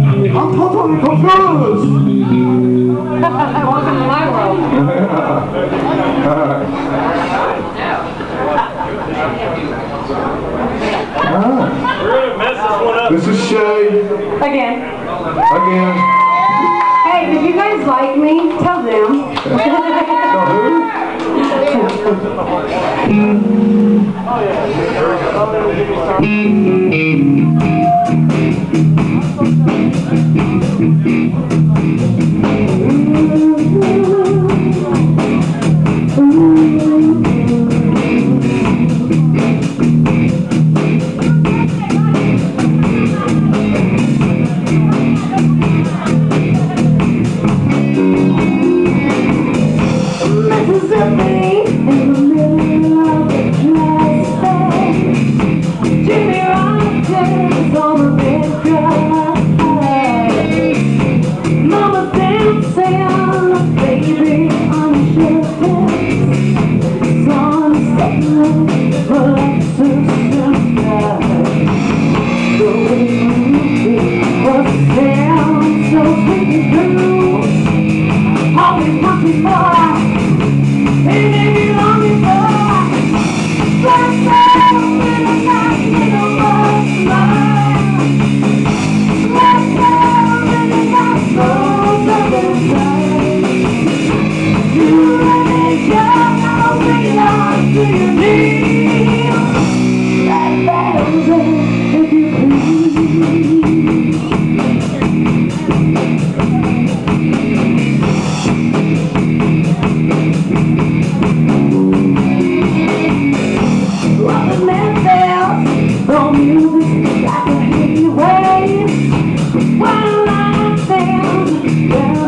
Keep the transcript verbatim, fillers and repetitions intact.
I'm totally confused. Welcome to my world. Alright. We're gonna mess this one up. This is Shay. Again. Again. Hey, if you guys like me, tell them. Tell who? Mississippi in the middle of the dry spell. Jimmy Rogers on the big drive. Mama dancing, baby on a sugar. Sunset, relaxes and the way was down so sweet and blue. Always looking for. Baby, you love me for black girl in a nice little love line. Black girl in a nice little southern line. You let me down, I'll bring it on to your knees. Like battles if you please. Throw music like a heavy wave. While I stand